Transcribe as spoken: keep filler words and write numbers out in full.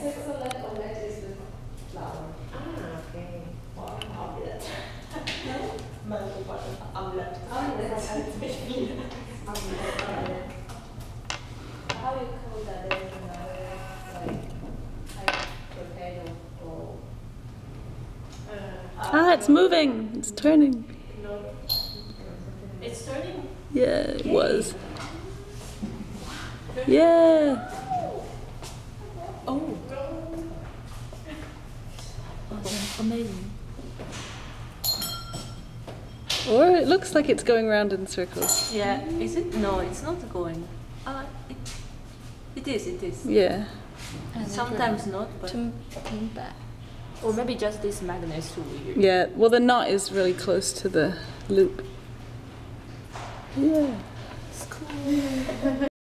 Switzerland, omelette is with flour. Ah, okay. Or omelette. Mal gebacken. Omelette. Omelette. Omelette. Omelette. How you call that? There's another, like, type of potato roll. Uh, Ah, it's moving. It's turning. no. It's turning. Yeah, it was. Yeah. Oh. Oh, that's amazing. Or it looks like it's going round in circles. Yeah, is it? No, it's not going. Uh, it, it is, it is. Yeah. Sometimes not, but. Turn back. Or maybe just this magnet is too weird. Yeah. Well, the knot is really close to the loop. Yeah. It's cool.